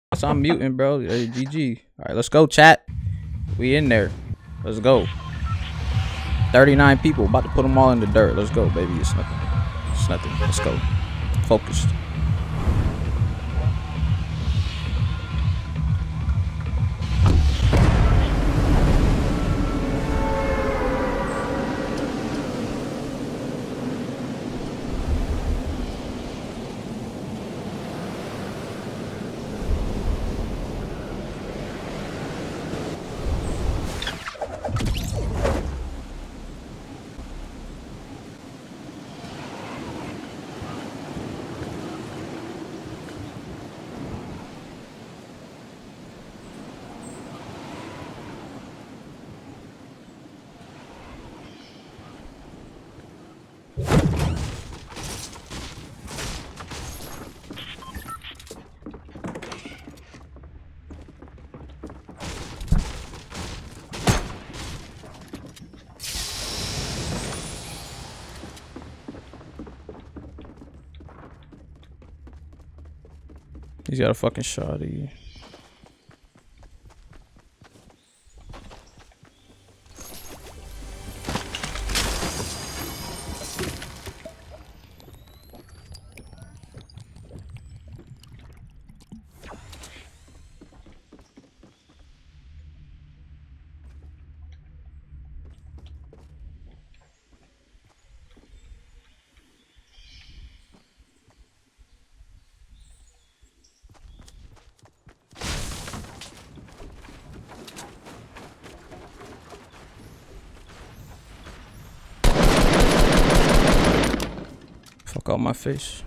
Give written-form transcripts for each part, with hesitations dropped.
So I'm muting, bro. Hey, GG. All right, let's go, chat. We in there. Let's go. 39 people. About to put them all in the dirt. Let's go, baby. It's nothing. It's nothing. Let's go. Focused. He's got a fucking shotty. Fuck out my face.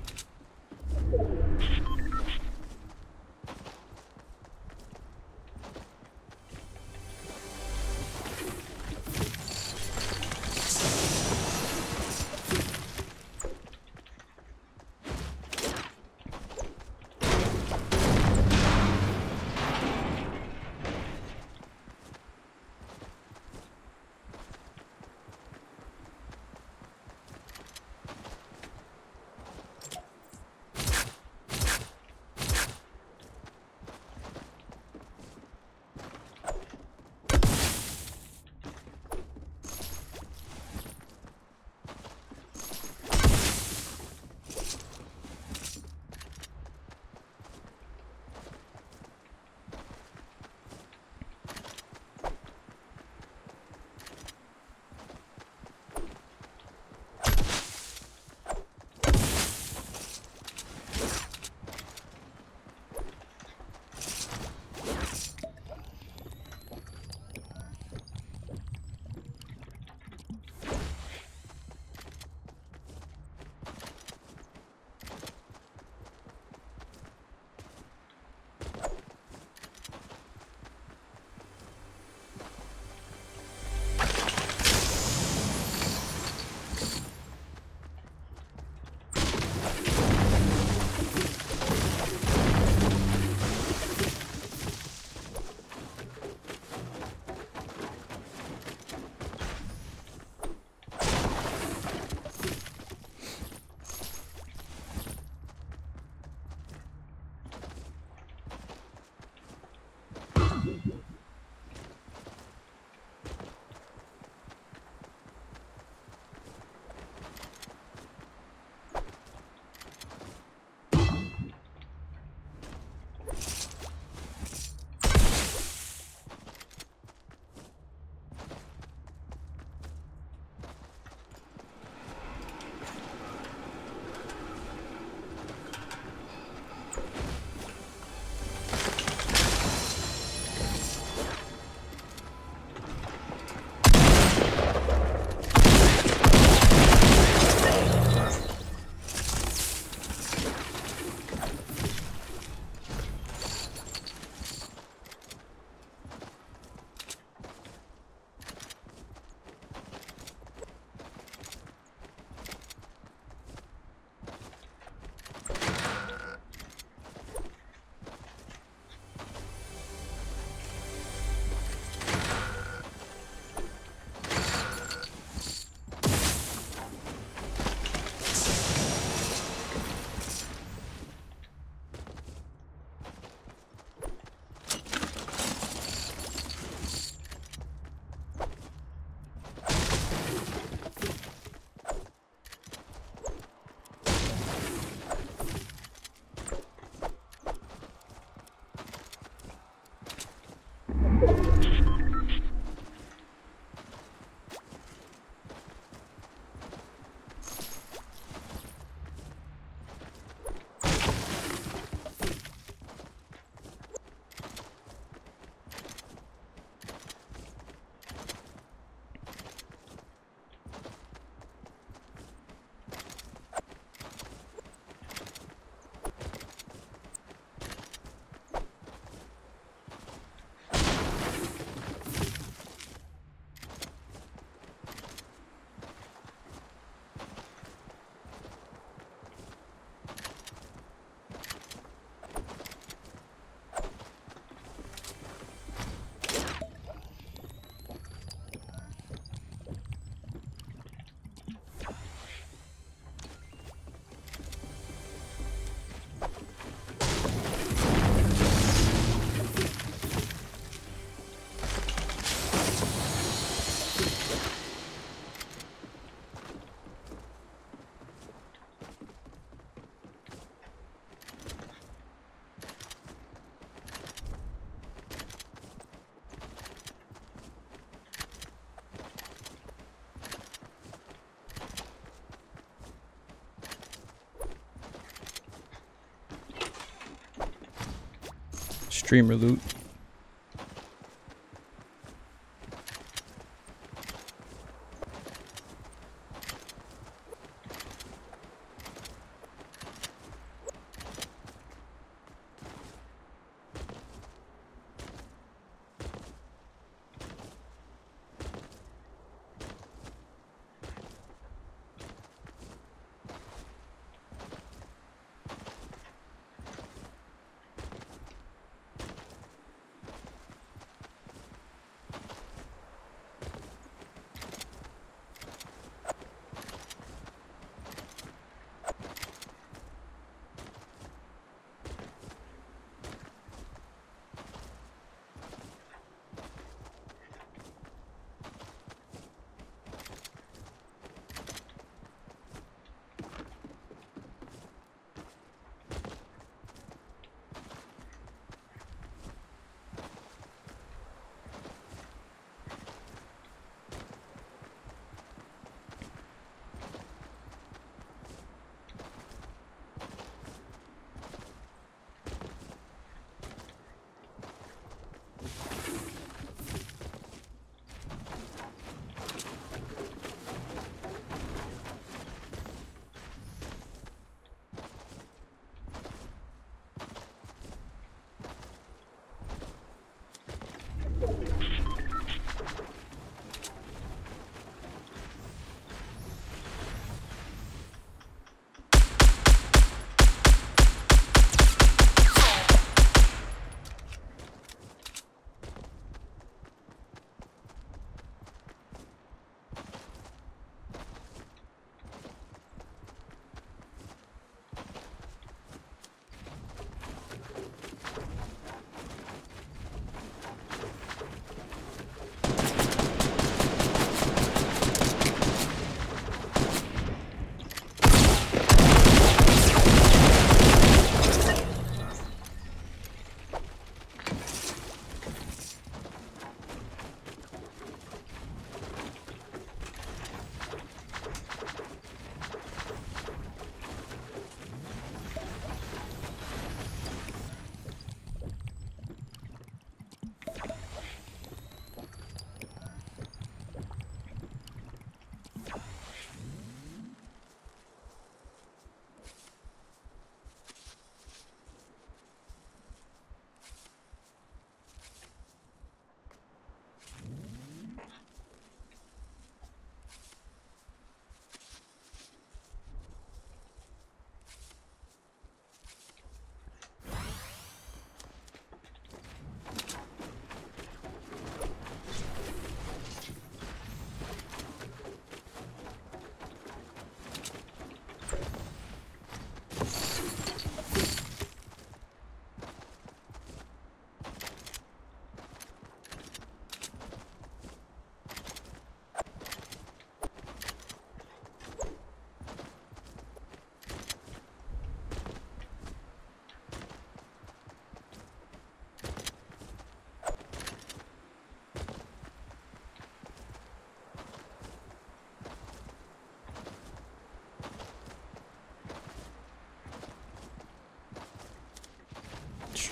Streamer loot.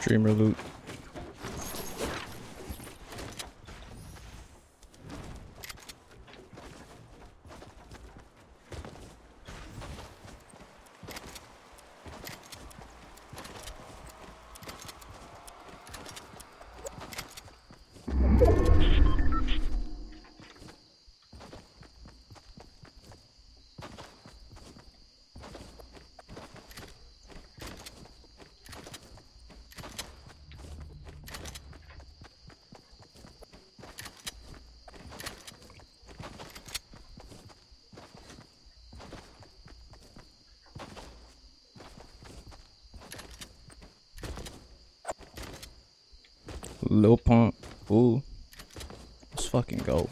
Streamer loot. Lil Pump. Ooh. Let's fucking go.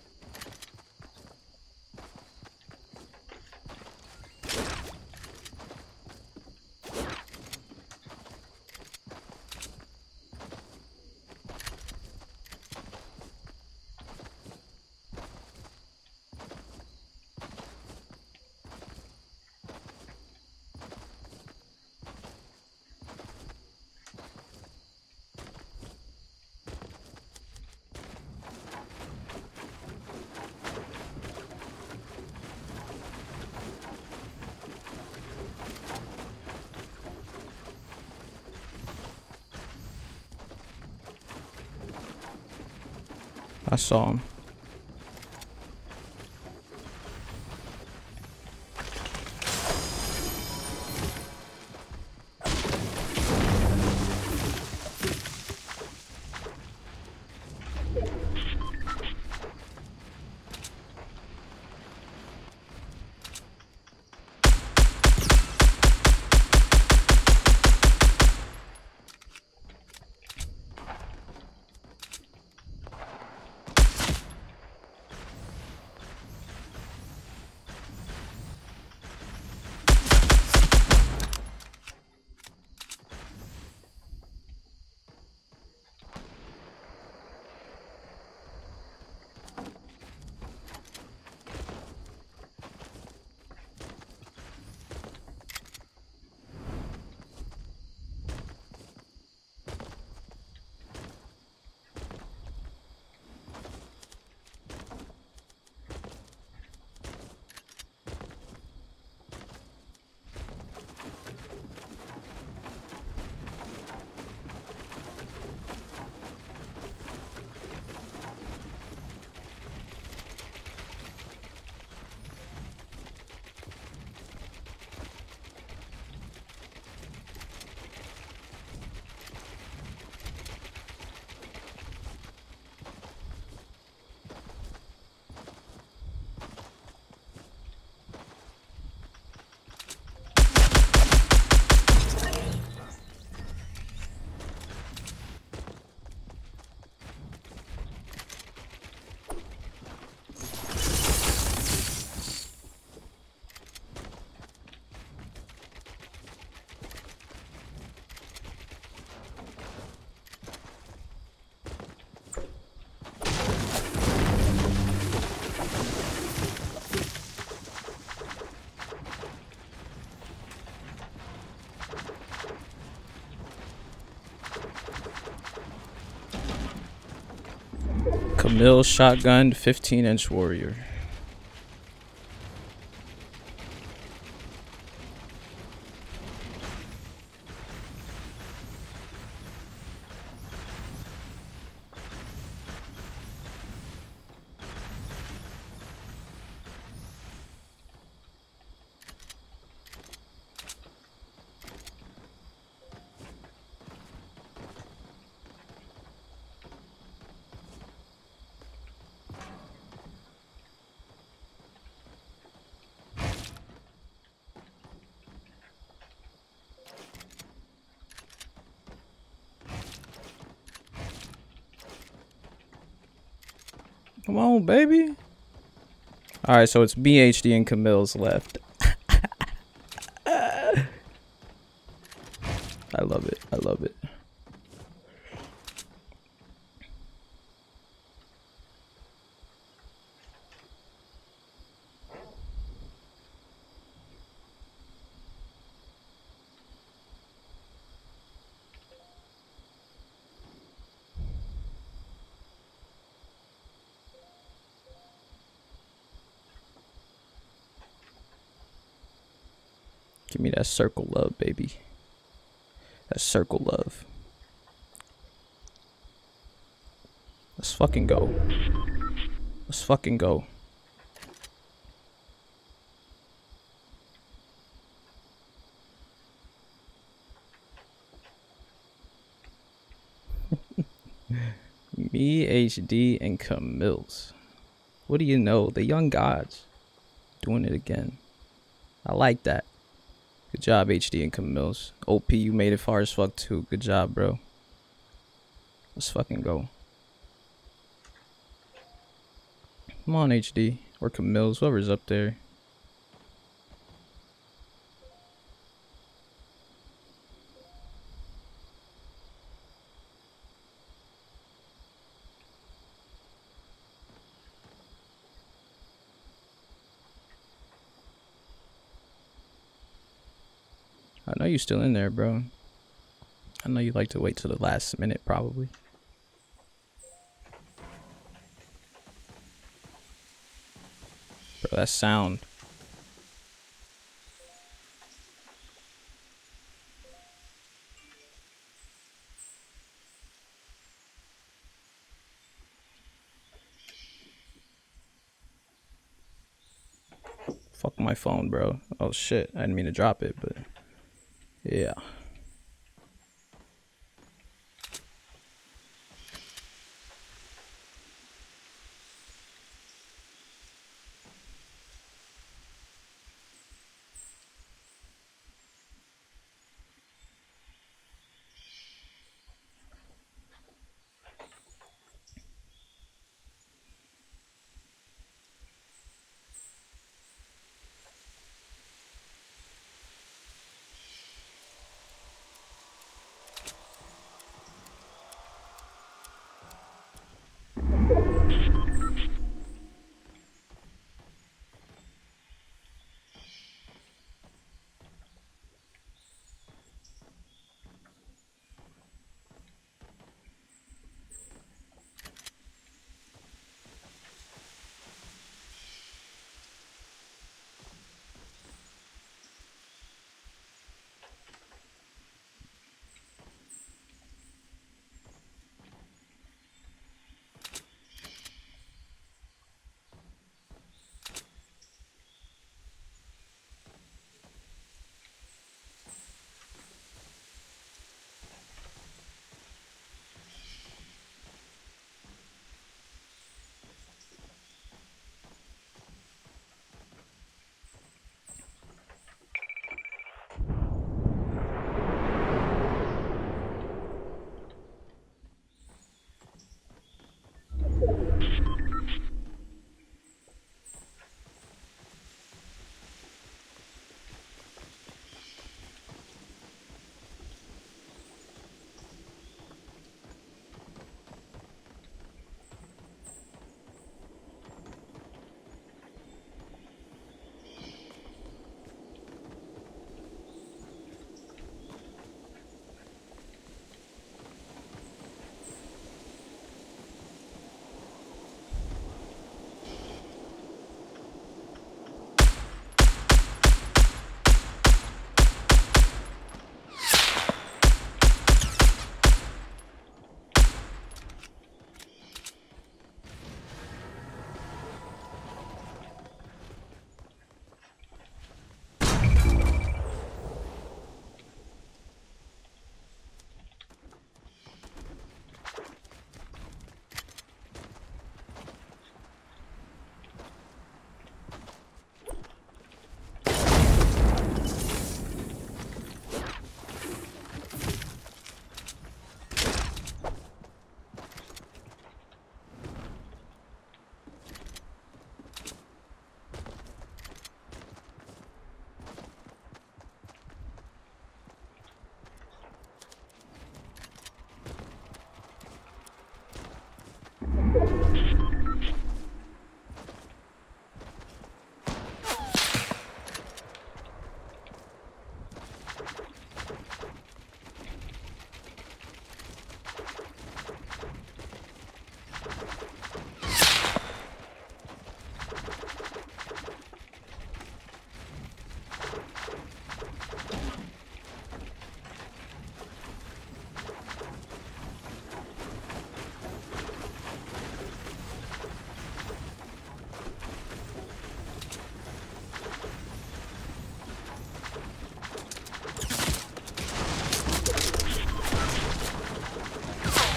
I saw him. Camille shotgun 15-inch warrior. Come on, baby. All right, so it's BHD and Camille's left. I love it. I love it. Give me that circle love, baby. That circle love. Let's fucking go. Let's fucking go. Me, HD, and Camille's. What do you know? The young gods. Doing it again. I like that. Good job, HD and Camille's. OP, you made it far as fuck too. Good job, bro. Let's fucking go. Come on, HD. Or Camille's, whoever's up there. I know you're still in there, bro. I know you like to wait till the last minute, probably. Bro, that sound. Fuck my phone, bro. Oh shit, I didn't mean to drop it, but yeah.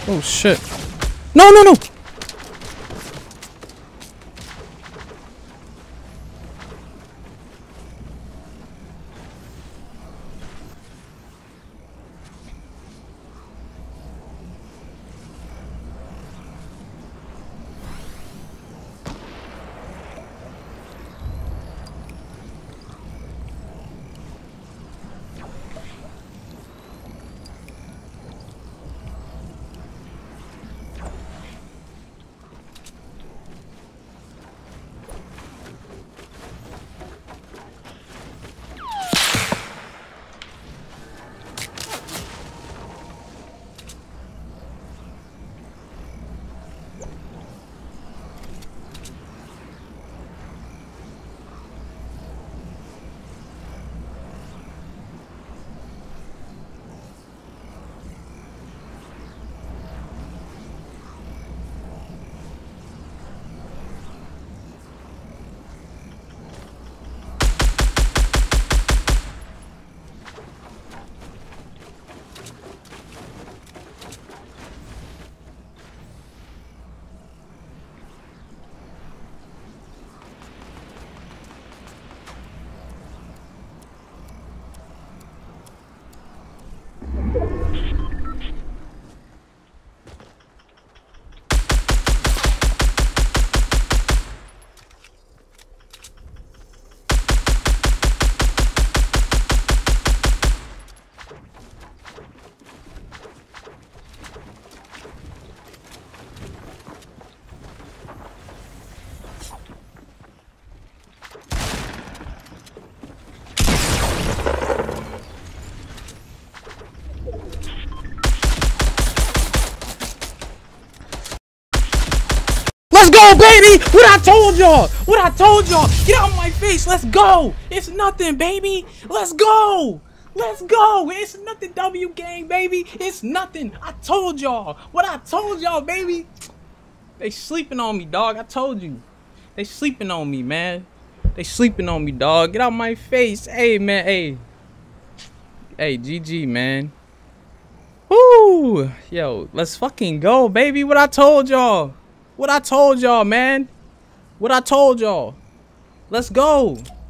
Oh shit. No, no, no. Let's go, baby! What I told y'all! What I told y'all! Get out of my face! Let's go! It's nothing, baby! Let's go! Let's go! It's nothing, W gang, baby! It's nothing! I told y'all! What I told y'all, baby! They sleeping on me, dog. I told you. They sleeping on me, man. They sleeping on me, dog. Get out of my face. Hey, man. Hey. Hey, GG, man. Woo! Yo, let's fucking go, baby. What I told y'all. What I told y'all, man. What I told y'all. Let's go.